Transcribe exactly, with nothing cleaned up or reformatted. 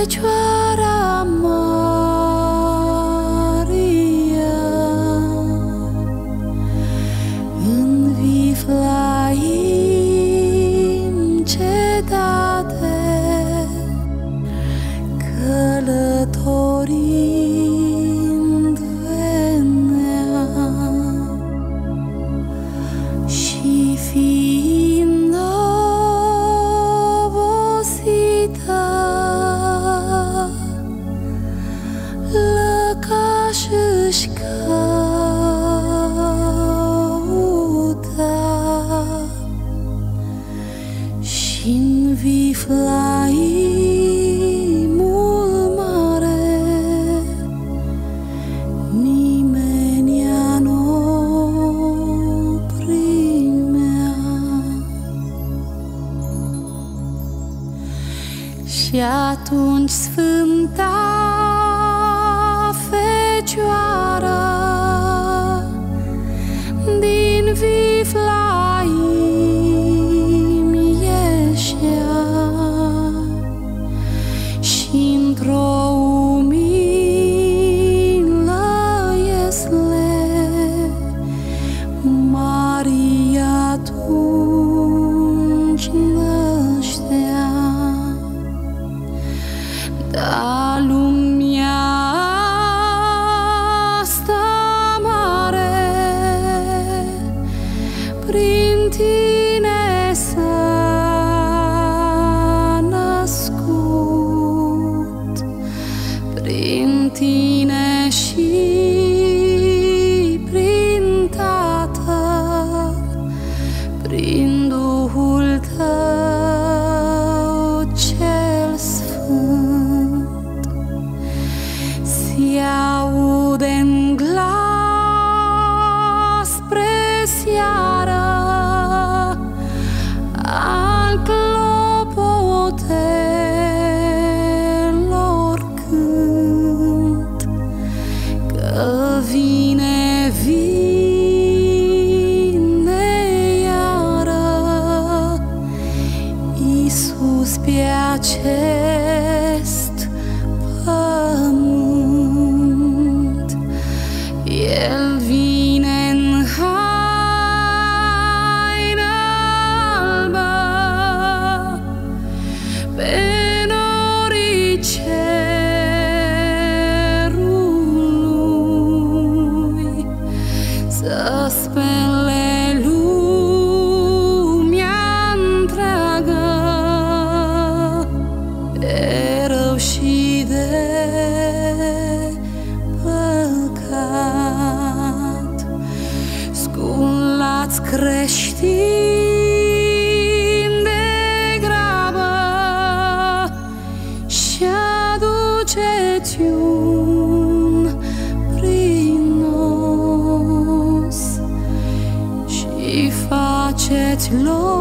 Fecioara Maria, învii la cetate, călătorind venea și fiind obosită, lăcaș își căuta și-n viflaimul mare nimeni-a n-o primea. Și atunci Sfânta Fecioară din viflaim ieșea și într-o umilă iesle Maria atunci năștea. Da lumea asta mare prin tine s-a născut, prin tine și prin Tatăl, prin Duhul tău cel sfânt. Se aude-n glas spre seară al clopotelor cânt, că vine, vine iară Iisus pe acest pământ. El vine-n haină albă pe norii cerului, să spele lumea întreagă de rău și de păcat. Sculați creștini de grabă și aduceți un prinos și faceți loc